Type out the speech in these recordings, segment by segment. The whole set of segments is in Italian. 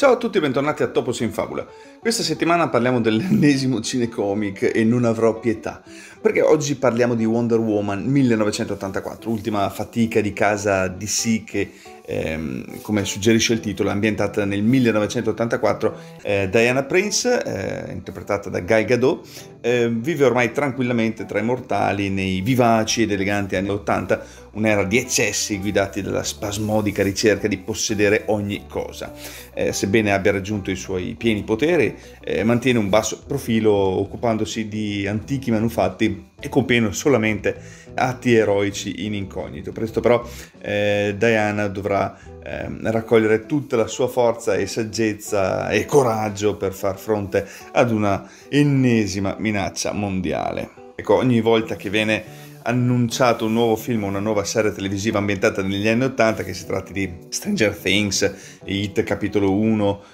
Ciao a tutti e bentornati a Topos in Fabula. Questa settimana parliamo dell'ennesimo cinecomic e non avrò pietà, perché oggi parliamo di Wonder Woman 1984, ultima fatica di casa DC che, come suggerisce il titolo, è ambientata nel 1984. Diana Prince, interpretata da Gal Gadot, vive ormai tranquillamente tra i mortali nei vivaci ed eleganti anni 80, un'era di eccessi guidati dalla spasmodica ricerca di possedere ogni cosa. Sebbene abbia raggiunto i suoi pieni poteri, mantiene un basso profilo occupandosi di antichi manufatti e compiendo solamente atti eroici in incognito. Presto però Diana dovrà raccogliere tutta la sua forza e saggezza e coraggio per far fronte ad una ennesima minaccia mondiale. Ecco, ogni volta che viene annunciato un nuovo film o una nuova serie televisiva ambientata negli anni 80, che si tratti di Stranger Things, It capitolo 1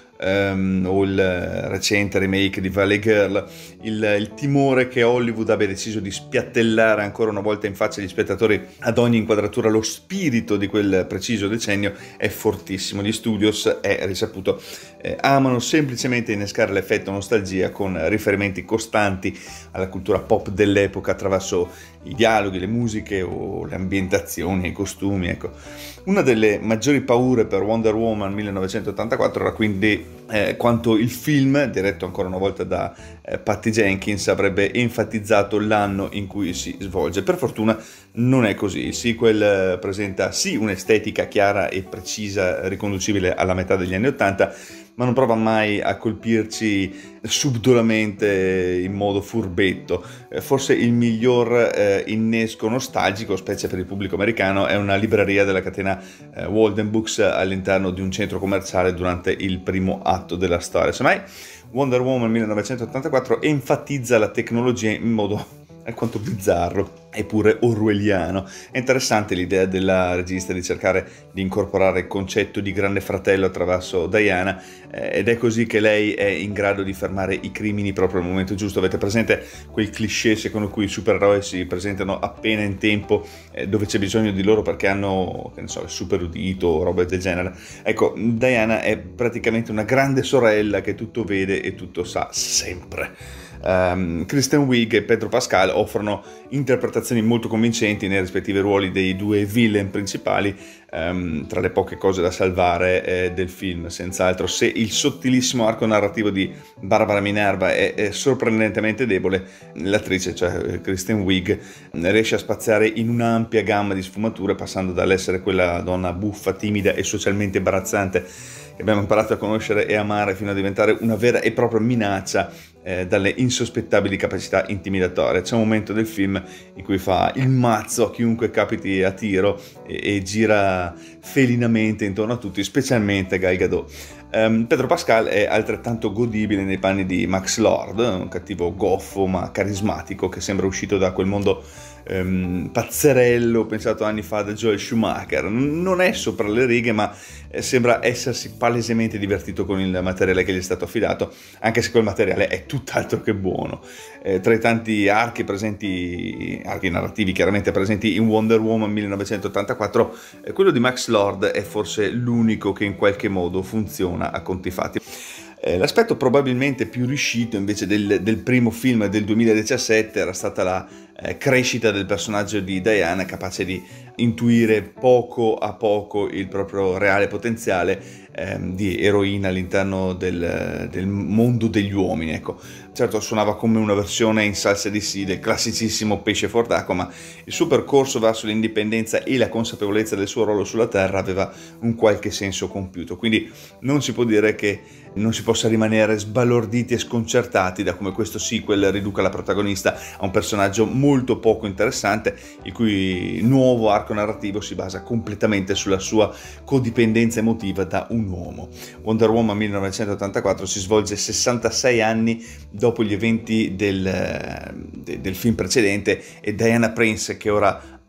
o il recente remake di Valley Girl, il timore che Hollywood abbia deciso di spiattellare ancora una volta in faccia agli spettatori ad ogni inquadratura lo spirito di quel preciso decennio è fortissimo. Gli studios, è risaputo, amano semplicemente innescare l'effetto nostalgia con riferimenti costanti alla cultura pop dell'epoca attraverso i dialoghi, le musiche o le ambientazioni, i costumi. Ecco, una delle maggiori paure per Wonder Woman 1984 era quindi quanto il film, diretto ancora una volta da Patty Jenkins, avrebbe enfatizzato l'anno in cui si svolge. Per fortuna non è così. Il sequel presenta sì un'estetica chiara e precisa riconducibile alla metà degli anni 80, ma non prova mai a colpirci subdolamente in modo furbetto. Forse il miglior innesco nostalgico, specie per il pubblico americano, è una libreria della catena Walden Books all'interno di un centro commerciale durante il primo atto della storia. Semmai Wonder Woman 1984 enfatizza la tecnologia in modo alquanto bizzarro eppure orwelliano. È interessante l'idea della regista di cercare di incorporare il concetto di grande fratello attraverso Diana, ed è così che lei è in grado di fermare i crimini proprio al momento giusto. Avete presente quel cliché secondo cui i supereroi si presentano appena in tempo dove c'è bisogno di loro perché hanno, che ne so, il super udito o roba del genere? Ecco, Diana è praticamente una grande sorella che tutto vede e tutto sa sempre. Kristen Wiig e Pedro Pascal offrono interpretazioni molto convincenti nei rispettivi ruoli dei due villain principali, tra le poche cose da salvare del film, senz'altro. Se il sottilissimo arco narrativo di Barbara Minerva è sorprendentemente debole, l'attrice, cioè Kristen Wiig, riesce a spaziare in un'ampia gamma di sfumature, passando dall'essere quella donna buffa, timida e socialmente imbarazzante che abbiamo imparato a conoscere e amare, fino a diventare una vera e propria minaccia dalle insospettabili capacità intimidatorie. C'è un momento del film in cui fa il mazzo a chiunque capiti a tiro e gira felinamente intorno a tutti, specialmente Gal Gadot. Pedro Pascal è altrettanto godibile nei panni di Max Lord, un cattivo goffo ma carismatico che sembra uscito da quel mondo pazzerello pensato anni fa da Joel Schumacher. Non è sopra le righe, ma sembra essersi palesemente divertito con il materiale che gli è stato affidato, anche se quel materiale è tutt'altro che buono. Tra i tanti archi narrativi chiaramente presenti in Wonder Woman 1984, quello di Max Lord è forse l'unico che in qualche modo funziona a conti fatti. L'aspetto probabilmente più riuscito invece del primo film del 2017 era stata la crescita del personaggio di Diana, capace di intuire poco a poco il proprio reale potenziale di eroina all'interno del mondo degli uomini. Ecco, certo suonava come una versione in salsa di sì del classicissimo pesce fuor d'acqua, ma il suo percorso verso l'indipendenza e la consapevolezza del suo ruolo sulla Terra aveva un qualche senso compiuto, quindi non si può dire che non si possa rimanere sbalorditi e sconcertati da come questo sequel riduca la protagonista a un personaggio molto poco interessante, il cui nuovo arco narrativo si basa completamente sulla sua codipendenza emotiva da un uomo. Wonder Woman 1984 si svolge 66 anni dopo gli eventi del film precedente e Diana Prince, che ora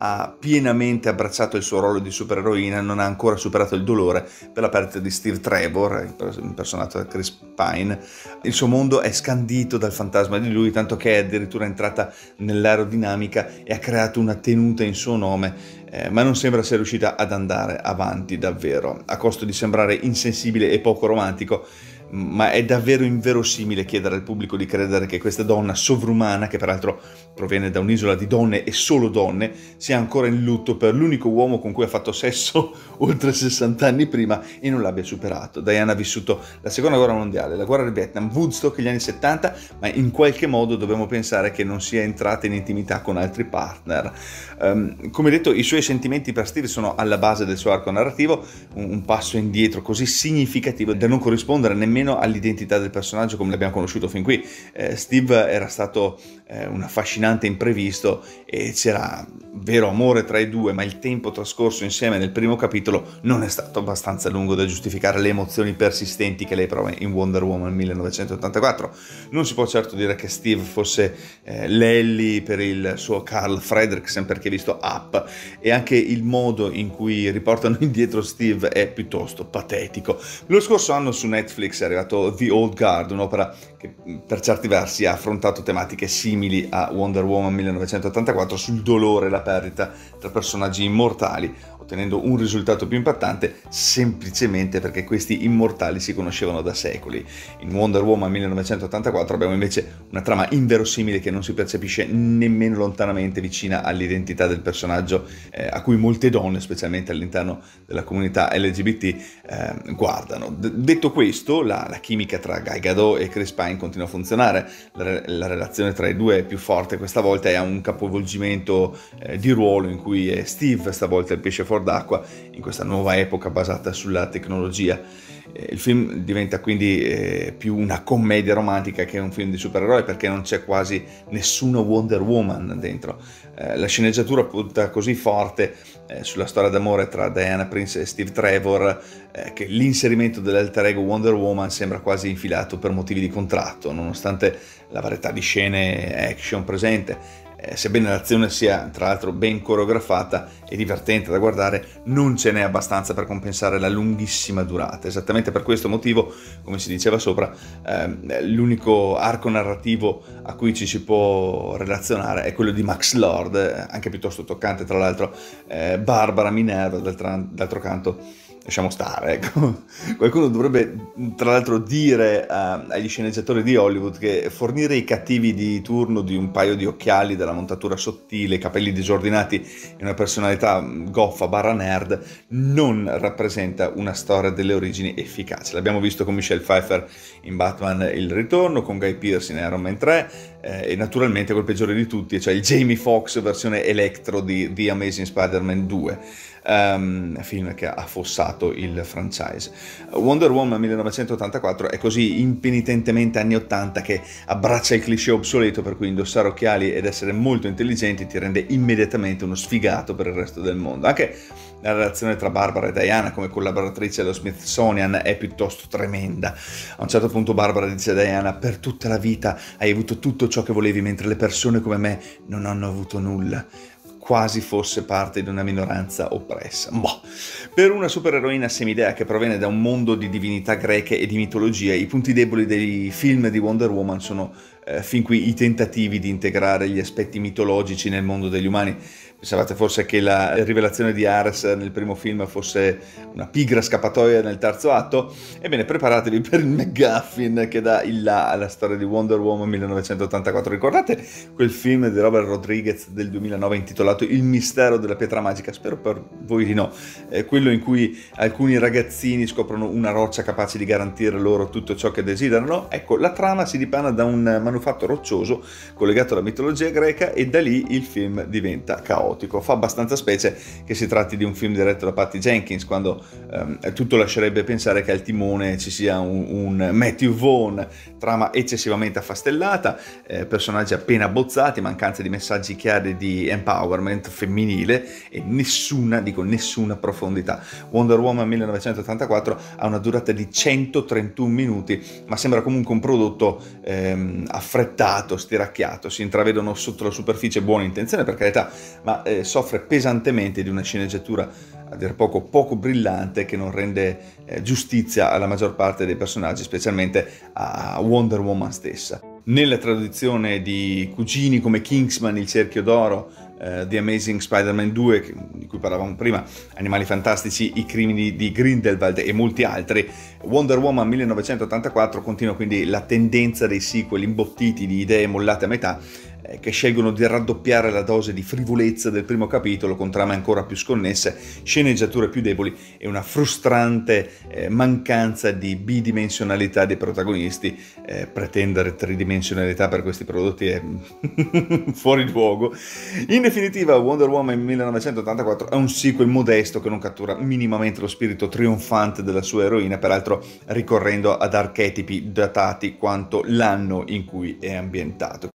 ha pienamente abbracciato il suo ruolo di supereroina, non ha ancora superato il dolore per la perdita di Steve Trevor, impersonato da Chris Pine. Il suo mondo è scandito dal fantasma di lui, tanto che è addirittura entrata nell'aerodinamica e ha creato una tenuta in suo nome, ma non sembra sia riuscita ad andare avanti davvero, a costo di sembrare insensibile e poco romantico. Ma è davvero inverosimile chiedere al pubblico di credere che questa donna sovrumana, che peraltro proviene da un'isola di donne e solo donne, sia ancora in lutto per l'unico uomo con cui ha fatto sesso oltre 60 anni prima e non l'abbia superato. Diana ha vissuto la seconda guerra mondiale, la guerra del Vietnam, Woodstock, gli anni 70, ma in qualche modo dobbiamo pensare che non sia entrata in intimità con altri partner. Come detto, i suoi sentimenti per Steve sono alla base del suo arco narrativo, un passo indietro così significativo da non corrispondere nemmeno all'identità del personaggio come l'abbiamo conosciuto fin qui. Steve era stato un affascinante imprevisto e c'era vero amore tra i due, ma il tempo trascorso insieme nel primo capitolo non è stato abbastanza lungo da giustificare le emozioni persistenti che lei prova in Wonder Woman 1984. Non si può certo dire che Steve fosse l'Ellie per il suo Carl Fredricksen, perché visto Up, e anche il modo in cui riportano indietro Steve è piuttosto patetico. Lo scorso anno su Netflix è arrivato The Old Guard, un'opera che per certi versi ha affrontato tematiche simili a Wonder Woman 1984 sul dolore e la perdita tra personaggi immortali, ottenendo un risultato più impattante semplicemente perché questi immortali si conoscevano da secoli. In Wonder Woman 1984 abbiamo invece una trama inverosimile che non si percepisce nemmeno lontanamente vicina all'identità del personaggio, a cui molte donne, specialmente all'interno della comunità LGBT, guardano. Detto questo, la chimica tra Gal Gadot e Chris Pine continua a funzionare, la relazione tra i due è più forte questa volta e ha un capovolgimento di ruolo in cui è Steve stavolta il pesce fuor d'acqua in questa nuova epoca basata sulla tecnologia. Il film diventa quindi più una commedia romantica che un film di supereroi, perché non c'è quasi nessuna Wonder Woman dentro. La sceneggiatura punta così forte sulla storia d'amore tra Diana Prince e Steve Trevor che l'inserimento dell'alter ego Wonder Woman sembra quasi infilato per motivi di contratto, nonostante la varietà di scene action presente. Sebbene l'azione sia tra l'altro ben coreografata e divertente da guardare, non ce n'è abbastanza per compensare la lunghissima durata. Esattamente per questo motivo, come si diceva sopra, l'unico arco narrativo a cui ci si può relazionare è quello di Max Lord, anche piuttosto toccante tra l'altro. Barbara Minerva, d'altro canto, lasciamo stare, ecco. Qualcuno dovrebbe tra l'altro dire agli sceneggiatori di Hollywood che fornire i cattivi di turno di un paio di occhiali dalla montatura sottile, capelli disordinati e una personalità goffa barra nerd non rappresenta una storia delle origini efficace. L'abbiamo visto con Michelle Pfeiffer in Batman Il Ritorno, con Guy Pearce in Iron Man 3 e naturalmente col peggiore di tutti, cioè il Jamie Foxx versione Electro di The Amazing Spider-Man 2. Film che ha affossato il franchise. Wonder Woman 1984 è così impenitentemente anni 80 che abbraccia il cliché obsoleto per cui indossare occhiali ed essere molto intelligenti ti rende immediatamente uno sfigato per il resto del mondo. Anche la relazione tra Barbara e Diana come collaboratrice allo Smithsonian è piuttosto tremenda. A un certo punto Barbara dice a Diana: per tutta la vita hai avuto tutto ciò che volevi, mentre le persone come me non hanno avuto nulla. Quasi fosse parte di una minoranza oppressa. Per una supereroina semidea che proviene da un mondo di divinità greche e di mitologia, i punti deboli dei film di Wonder Woman sono fin qui i tentativi di integrare gli aspetti mitologici nel mondo degli umani. Pensavate forse che la rivelazione di Ares nel primo film fosse una pigra scappatoia nel terzo atto? Ebbene, preparatevi per il McGuffin che dà il là alla storia di Wonder Woman 1984. Ricordate quel film di Robert Rodriguez del 2009 intitolato Il mistero della pietra magica? Spero per voi di no. Quello in cui alcuni ragazzini scoprono una roccia capace di garantire loro tutto ciò che desiderano. Ecco, la trama si dipana da un manufatto roccioso collegato alla mitologia greca e da lì il film diventa caotico. Fa abbastanza specie che si tratti di un film diretto da Patty Jenkins, quando tutto lascerebbe pensare che al timone ci sia un Matthew Vaughn. Trama eccessivamente affastellata, personaggi appena abbozzati, mancanza di messaggi chiari di empowerment femminile e nessuna profondità. Wonder Woman 1984 ha una durata di 131 minuti, ma sembra comunque un prodotto affrettato, stiracchiato. Si intravedono sotto la superficie buone intenzioni, per carità, ma soffre pesantemente di una sceneggiatura a dir poco brillante, che non rende giustizia alla maggior parte dei personaggi, specialmente a Wonder Woman stessa. Nella traduzione di cugini come Kingsman, Il cerchio d'oro, The Amazing Spider-Man 2, di cui parlavamo prima, Animali fantastici, I crimini di Grindelwald e molti altri, Wonder Woman 1984 continua quindi la tendenza dei sequel imbottiti di idee mollate a metà, che scelgono di raddoppiare la dose di frivolezza del primo capitolo con trame ancora più sconnesse, sceneggiature più deboli e una frustrante mancanza di bidimensionalità dei protagonisti. Pretendere tridimensionalità per questi prodotti è fuori luogo. In definitiva, Wonder Woman 1984 è un sequel modesto che non cattura minimamente lo spirito trionfante della sua eroina, peraltro ricorrendo ad archetipi datati quanto l'anno in cui è ambientato.